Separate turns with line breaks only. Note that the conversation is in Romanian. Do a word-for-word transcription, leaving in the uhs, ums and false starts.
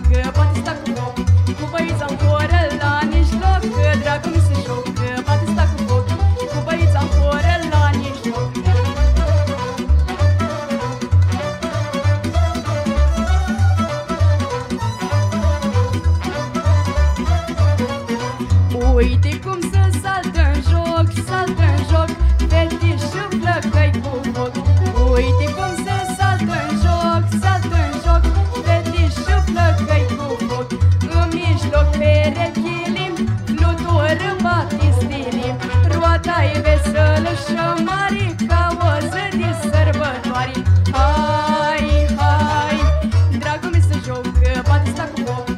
joacă, poate sta cu foc. Cu băița în foră la mijloc, dragul mi se joacă, poate sta cu foc. Cu băița în foră la mijloc. Uite cum se saltă în joc, saltă în joc, fetiș flăcăi cu foc. Uite cum se saltă în joc, saltă în joc, fetiș flăcăi cu foc. În mijloc perechili, flutură batistilii, roata-i veselă și mare ca o zi de sărbătoare. Hai, hai, dragul mi se joacă, poate sta cu foc.